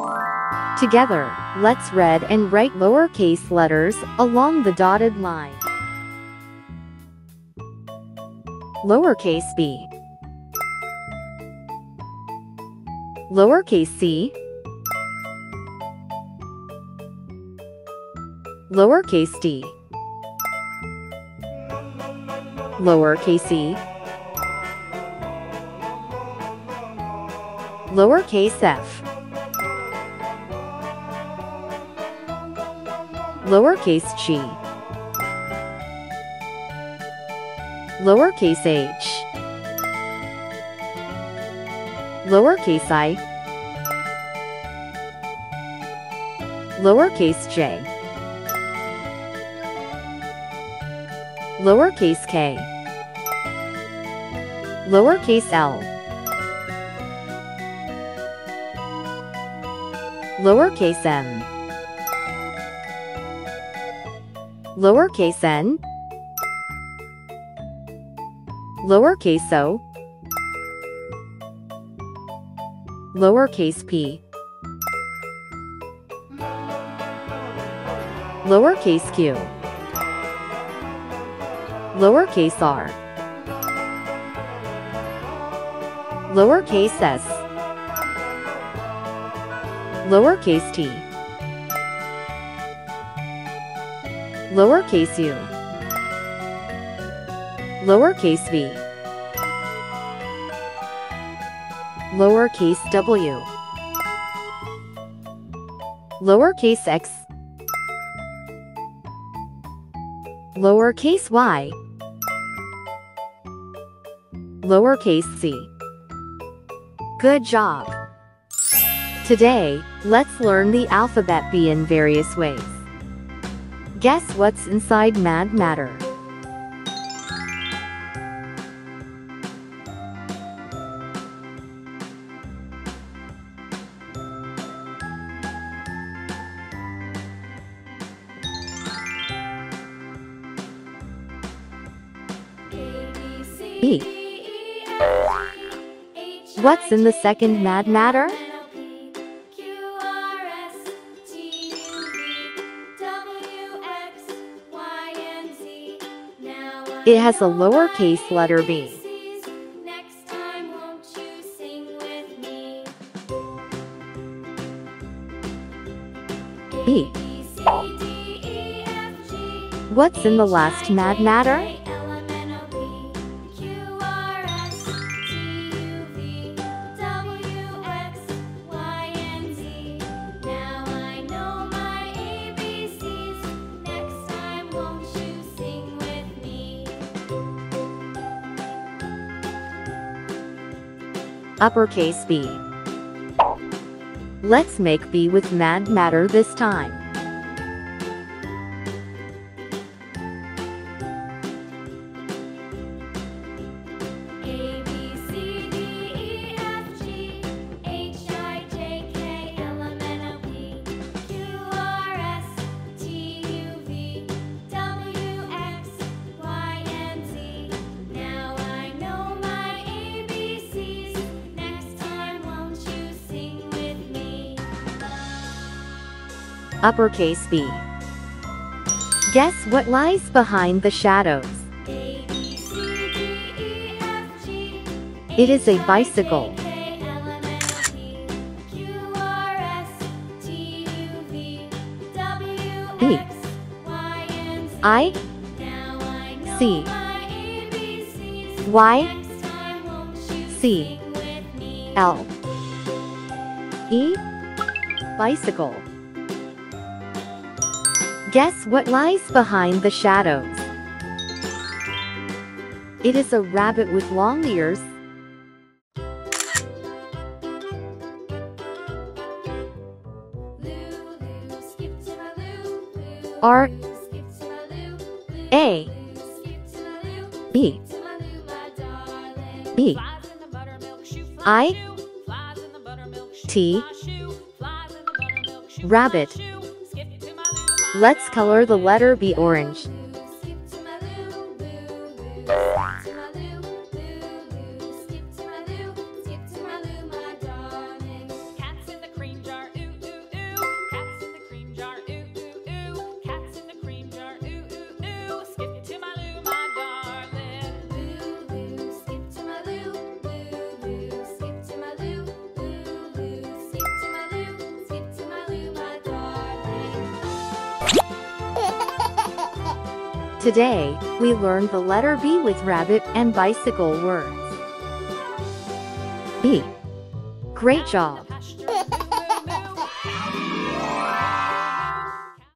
Together, let's read and write lowercase letters along the dotted line. Lowercase b, lowercase c, lowercase d, lowercase e, lowercase f, lowercase g, lowercase h, lowercase I, lowercase j, lowercase k, lowercase l, lowercase m, lowercase n, lowercase o, lowercase p, lowercase q, lowercase r, lowercase s, lowercase t, lowercase u, lowercase v, lowercase w, lowercase x, lowercase y, lowercase c. Good job! Today, let's learn the alphabet B in various ways. Guess what's inside Mad Matter? B. What's in the second Mad Matter? It has a lowercase letter b. B. What's in the last Mad Matter? Uppercase B. Let's make B with Mad Matter this time. A, B, C, D, E, F, G, H, I, J, K, L, M, N, O, P, Q, R, S, T, U, V, W, X, Y, and Z. Now I know my ABCs. Next time, won't you sing with me? Uppercase B. Guess what lies behind the shadows? A, B, C, D, E, F, G, It is a bicycle. H, I, J, K, L, M, N, O, P, Q, R, S, T, U, V, W, B. X, Y, and Z. I, Now I know C, my ABCs. Y, Next time, won't you C, sing with me? L, E, bicycle. Guess what lies behind the shadows? It is a rabbit with long ears. Lulu, skip to my Lou, Lou, R, skip to my Lou, Lou, A, skip to my Lou, B, to my Lou, my darling. B, Flies in the buttermilk shoe, I, shoe, flies in the buttermilk shoe, T, shoe, flies in the buttermilk shoe, rabbit. shoe, skip to my Lou, my Let's color the letter B orange. Skip to my Lou, Lou, Lou, skip to my Lou, Lou, Lou, skip to my Lou, my darling. Cat's in the cream jar, ooh, Today, we learned the letter B with rabbit and bicycle words. B. Great job!